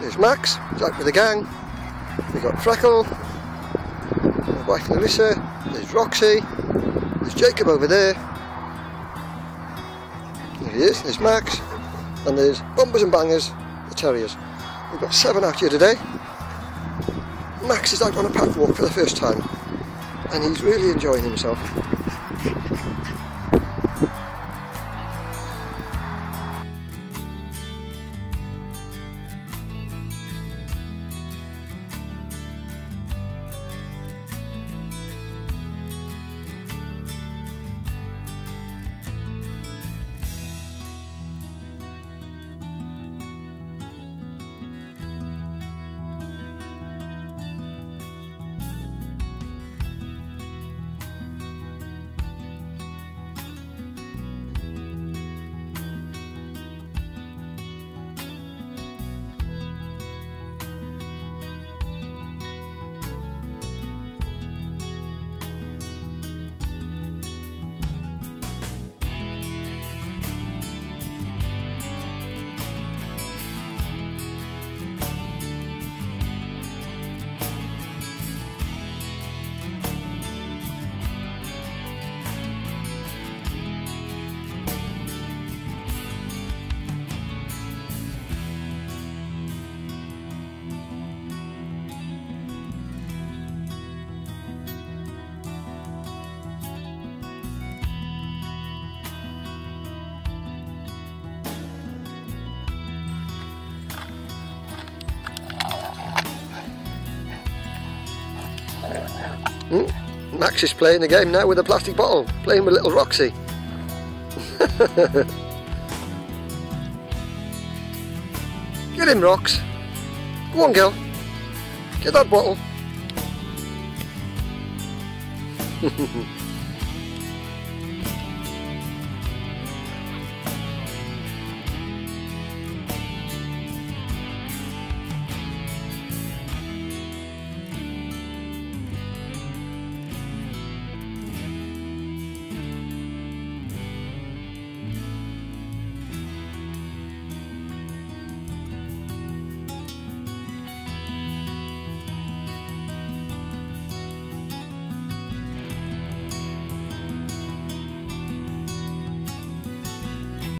There's Max, he's out with the gang. We've got Freckle, my wife Larissa, there's Roxy, there's Jacob over there. There he is, there's Max, and there's Bumpers and Bangers, the terriers. We've got 7 out here today. Max is out on a pack walk for the first time, and he's really enjoying himself. Max is playing the game now with a plastic bottle, playing with little Roxy. Get him, Rox. Go on, girl. Get that bottle.